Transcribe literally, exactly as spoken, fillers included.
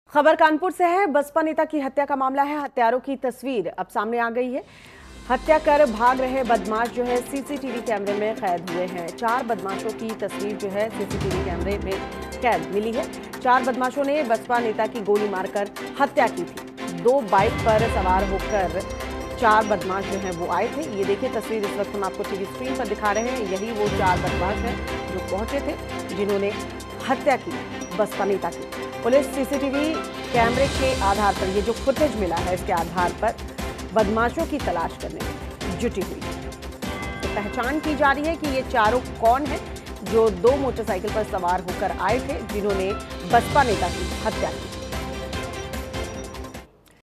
खबर कानपुर से है। बसपा नेता की हत्या का मामला है। हत्यारों की तस्वीर अब सामने आ गई है। हत्या कर भाग रहे बदमाश जो है सीसीटीवी कैमरे में कैद हुए हैं। चार बदमाशों की तस्वीर जो है सीसीटीवी कैमरे में कैद मिली है। चार बदमाशों ने बसपा नेता की गोली मारकर हत्या की थी। दो बाइक पर सवार होकर चार बदमाश जो हैं वो आए थे। ये देखिए तस्वीर इस वक्त हम आपको टीवी स्क्रीन पर दिखा रहे हैं। यही वो चार बदमाश हैं जो पहुंचे थे, जिन्होंने हत्या की बसपा नेता की। पुलिस सीसीटीवी कैमरे के आधार पर, ये जो फुटेज मिला है इसके आधार पर बदमाशों की तलाश करने में जुटी हुई है। तो पहचान की जा रही है कि ये चारों कौन हैं जो दो मोटरसाइकिल पर सवार होकर आए थे, जिन्होंने बसपा नेता की हत्या की।